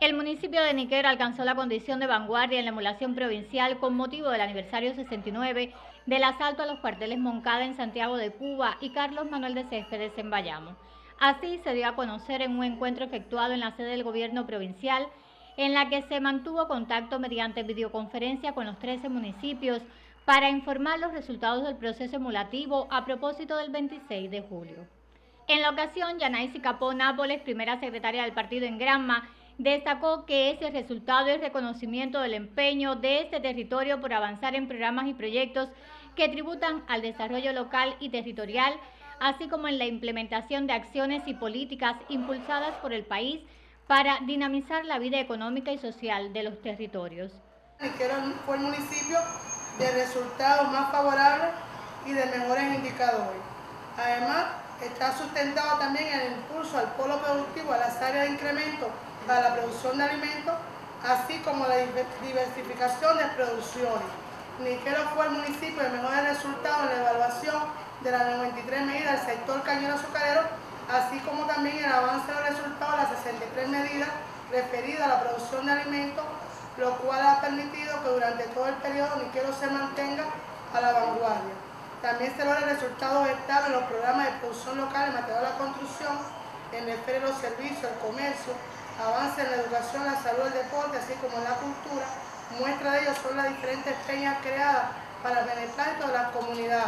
El municipio de Niquera alcanzó la condición de vanguardia en la emulación provincial con motivo del aniversario 69 del asalto a los cuarteles Moncada en Santiago de Cuba y Carlos Manuel de Céspedes en Bayamo. Así se dio a conocer en un encuentro efectuado en la sede del gobierno provincial, en la que se mantuvo contacto mediante videoconferencia con los 13 municipios para informar los resultados del proceso emulativo a propósito del 26 de julio. En la ocasión, Yanaisi Capó Nápoles, primera secretaria del partido en Granma, destacó que ese resultado es reconocimiento del empeño de este territorio por avanzar en programas y proyectos que tributan al desarrollo local y territorial, así como en la implementación de acciones y políticas impulsadas por el país para dinamizar la vida económica y social de los territorios. Niquera fue el municipio de resultados más favorables y de mejores indicadores. Además, está sustentado también el impulso al polo productivo, a las áreas de incremento para la producción de alimentos, así como la diversificación de producciones. Niquera fue el municipio de mejores resultados en la evaluación de las 93 medidas del sector cañero azucarero, así como también el avance de los resultados de las 63 medidas referidas a la producción de alimentos, lo cual ha permitido que durante todo el periodo Niquera se mantenga a la vanguardia. También se logran resultados estables en los programas de producción local en materia de la construcción, en la esfera de los servicios, el comercio, avance en la educación, la salud, el deporte, así como en la cultura. Muestra de ello son las diferentes peñas creadas para el beneficio de la comunidad.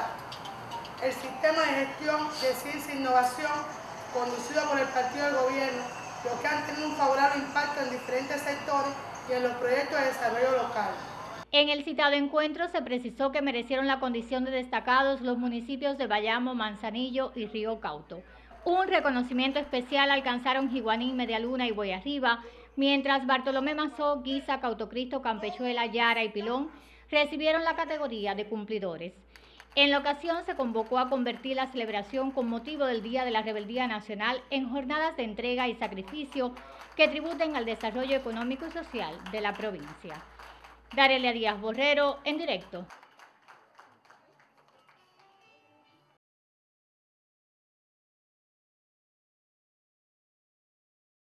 El sistema de gestión de ciencia e innovación, conducido por el partido del gobierno, lo que han tenido un favorable impacto en diferentes sectores y en los proyectos de desarrollo local. En el citado encuentro se precisó que merecieron la condición de destacados los municipios de Bayamo, Manzanillo y Río Cauto. Un reconocimiento especial alcanzaron Jiguaní, Medialuna y Boyarriba, mientras Bartolomé Mazó, Guisa, Cautocristo, Campechuela, Yara y Pilón recibieron la categoría de cumplidores. En la ocasión se convocó a convertir la celebración con motivo del Día de la Rebeldía Nacional en jornadas de entrega y sacrificio que tributen al desarrollo económico y social de la provincia. Darelia Díaz Borrero, en directo.